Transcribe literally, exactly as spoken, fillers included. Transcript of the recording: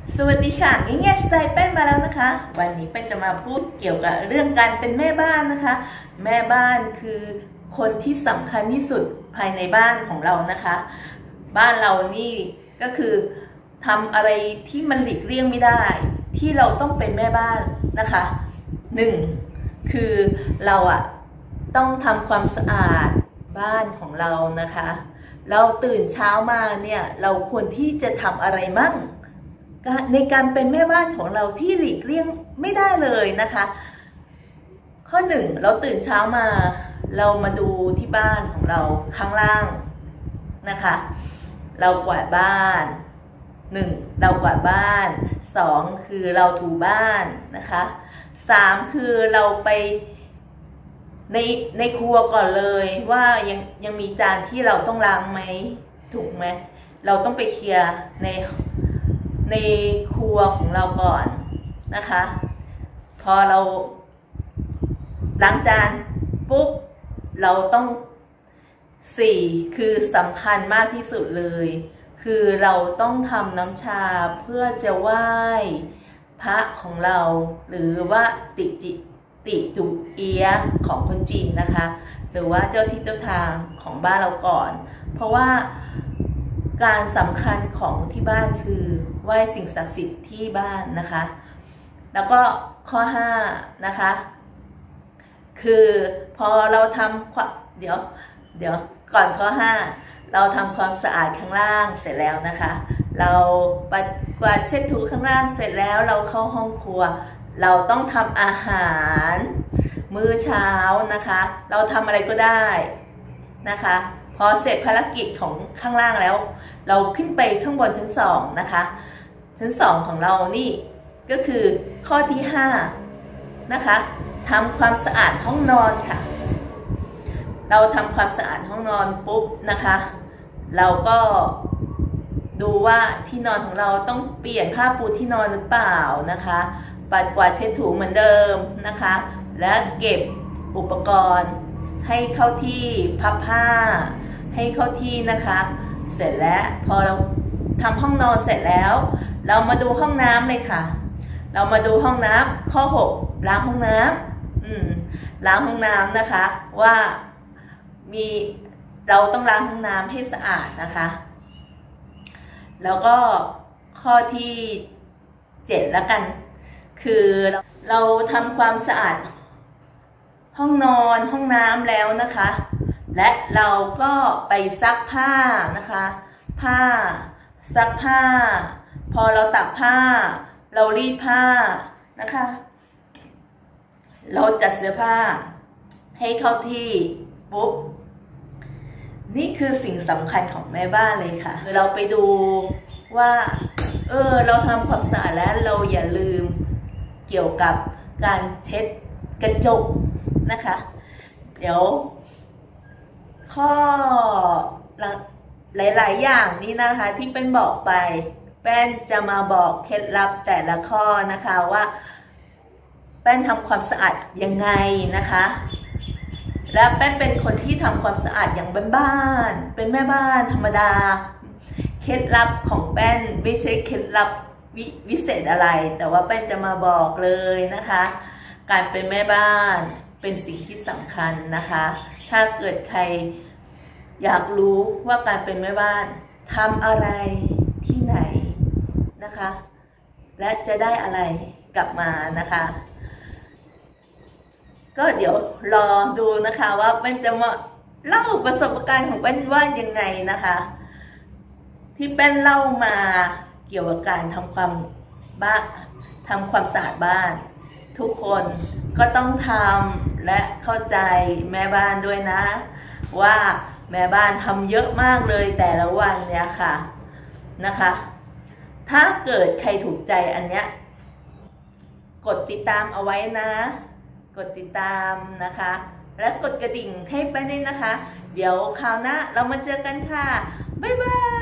สวัสดีค่ะง่ายๆสไตล์แป้นมาแล้วนะคะวันนี้แป้นจะมาพูดเกี่ยวกับเรื่องการเป็นแม่บ้านนะคะแม่บ้านคือคนที่สำคัญที่สุดภายในบ้านของเรานะคะบ้านเรานี่ก็คือทำอะไรที่มันหลีกเลี่ยงไม่ได้ที่เราต้องเป็นแม่บ้านนะคะหนึ่งคือเราอะต้องทำความสะอาดบ้านของเรานะคะเราตื่นเช้ามาเนี่ยเราควรที่จะทำอะไรมั่งในการเป็นแม่บ้านของเราที่หลีกเลี่ยงไม่ได้เลยนะคะข้อหนึ่งเราตื่นเช้ามาเรามาดูที่บ้านของเราข้างล่างนะคะเรากวาดบ้านหนึ่งเรากวาดบ้านสองคือเราถูบ้านนะคะสามคือเราไปในในครัวก่อนเลยว่ายังยังมีจานที่เราต้องล้างไหมถูกไหมเราต้องไปเคลียร์ในในครัวของเราก่อนนะคะพอเราล้างจานปุ๊บเราต้องสี่คือสำคัญมากที่สุดเลยคือเราต้องทำน้ำชาเพื่อจะไหว้พระของเราหรือว่าติจิติจุเอียของคนจีนนะคะหรือว่าเจ้าที่เจ้าทางของบ้านเราก่อนเพราะว่าการสำคัญของที่บ้านคือไหว้สิ่งศักดิ์สิทธิ์ที่บ้านนะคะแล้วก็ข้อห้านะคะคือพอเราทำเดี๋ยวเดี๋ยวก่อนข้อห้าเราทำความสะอาดข้างล่างเสร็จแล้วนะคะเราปัดกวาดเช็ดถูข้างล่างเสร็จแล้วเราเข้าห้องครัวเราต้องทำอาหารมื้อเช้านะคะเราทำอะไรก็ได้นะคะพอเสร็จภารกิจของข้างล่างแล้วเราขึ้นไปข้างบนชั้นสองนะคะชั้นสองของเรานี่ก็คือข้อที่ห้านะคะทำความสะอาดห้องนอนค่ะเราทำความสะอาดห้องนอนปุ๊บนะคะเราก็ดูว่าที่นอนของเราต้องเปลี่ยนผ้าปูที่นอนหรือเปล่านะคะปัดกวาดเช็ดถูเหมือนเดิมนะคะและเก็บอุปกรณ์ให้เข้าที่พับผ้าให้เข้าที่นะคะเสร็จแล้วพอเราทำห้องนอนเสร็จแล้วเรามาดูห้องน้ำเลยค่ะเรามาดูห้องน้ำข้อหกล้างห้องน้ำอืมล้างห้องน้ำนะคะว่ามีเราต้องล้างห้องน้ำให้สะอาดนะคะแล้วก็ข้อที่เจ็ดแล้วกันคือเราทำความสะอาดห้องนอนห้องน้ำแล้วนะคะและเราก็ไปซักผ้านะคะผ้าซักผ้าพอเราตักผ้าเรารีดผ้านะคะเราจัดเสื้อผ้าให้เข้าที่ปุ๊บนี่คือสิ่งสำคัญของแม่บ้านเลยค่ะเราไปดูว่าเออเราทำความสะอาดแล้วเราอย่าลืมเกี่ยวกับการเช็ดกระจกนะคะเดี๋ยวข้อหลายๆอย่างนี้นะคะที่เป็นบอกไปแป้นจะมาบอกเคล็ดลับแต่ละข้อนะคะว่าแป้นทำความสะอาดยังไงนะคะและแป้นเป็นคนที่ทำความสะอาดอย่างบ้านๆเป็นแม่บ้านธรรมดาเคล็ดลับของแป้นไม่ใช่เคล็ดลับ ว, วิเศษอะไรแต่ว่าแป้นจะมาบอกเลยนะคะการเป็นแม่บ้านเป็นสิ่งที่สำคัญนะคะถ้าเกิดใครอยากรู้ว่าการเป็นแม่บ้านทำอะไรที่ไหนนะคะและจะได้อะไรกลับมานะคะก็เดี๋ยวรอดูนะคะว่าแป้นจะมาเล่าประสบการณ์ของแป้นว่ายังไงนะคะที่แป้นเล่ามาเกี่ยวกับการทำความบ้านทำความสะอาดบ้านทุกคนก็ต้องทำและเข้าใจแม่บ้านด้วยนะว่าแม่บ้านทำเยอะมากเลยแต่ละวันเนี่ยค่ะนะคะถ้าเกิดใครถูกใจอันเนี้ยกดติดตามเอาไว้นะกดติดตามนะคะและกดกระดิ่งให้ไปด้วยนะคะเดี๋ยวคราวหน้าเรามาเจอกันค่ะบ๊ายบาย